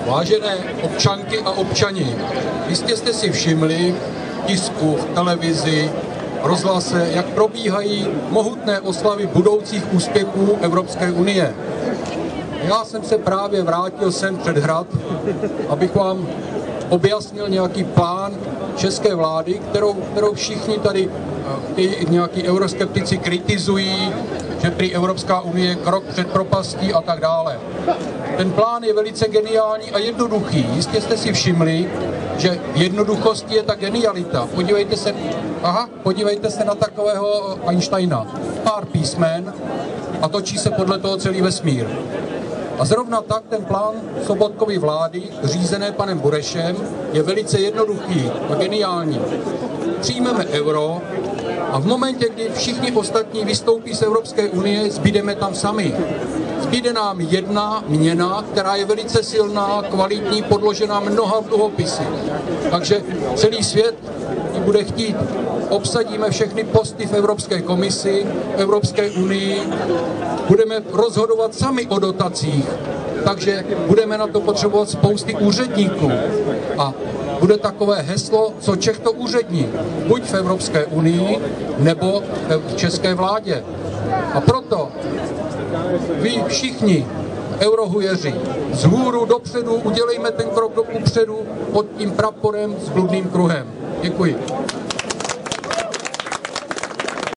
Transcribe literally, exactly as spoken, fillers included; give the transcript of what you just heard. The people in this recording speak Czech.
Vážené občanky a občani, jistě jste si všimli v tisku, v televizi, rozhlase, jak probíhají mohutné oslavy budoucích úspěchů Evropské unie. Já jsem se právě vrátil sem před hrad, abych vám objasnil nějaký plán české vlády, kterou, kterou všichni tady ty nějaký euroskeptici kritizují, že prý Evropská unie je krok před propastí a tak dále. Ten plán je velice geniální a jednoduchý. Jistě jste si všimli, že v jednoduchosti je ta genialita. Podívejte se, aha, podívejte se na takového Einsteina. Pár písmen a točí se podle toho celý vesmír. A zrovna tak ten plán Sobotkovy vlády, řízené panem Burešem, je velice jednoduchý a geniální. Přijmeme euro a v momentě, kdy všichni ostatní vystoupí z Evropské unie, zbydeme tam sami. Zbyde nám jedna měna, která je velice silná, kvalitní, podložená mnoha dluhopisy. Takže celý svět ji bude chtít. Obsadíme všechny posty v Evropské komisi, v Evropské unii, budeme rozhodovat sami o dotacích, takže budeme na to potřebovat spousty úředníků. A bude takové heslo, co Čech to úředník, buď v Evropské unii, nebo v české vládě. A proto vy všichni eurohujeři, vzhůru dopředu udělejme ten krok do kupředu pod tím praporem s bludným kruhem. Děkuji.